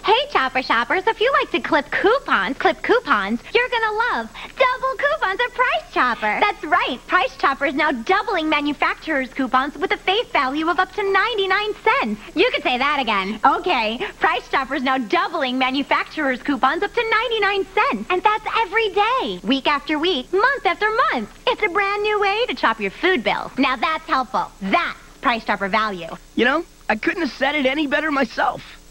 Hey, Chopper Shoppers, if you like to clip coupons, you're gonna love double coupons at Price Chopper. That's right. Price Chopper is now doubling manufacturer's coupons with a face value of up to 99 cents. You could say that again. Okay. Price Chopper is now doubling manufacturer's coupons up to 99 cents. And that's every day, week after week, month after month. It's a brand new way to chop your food bill. Now that's helpful. That's Price Chopper value. You know, I couldn't have said it any better myself.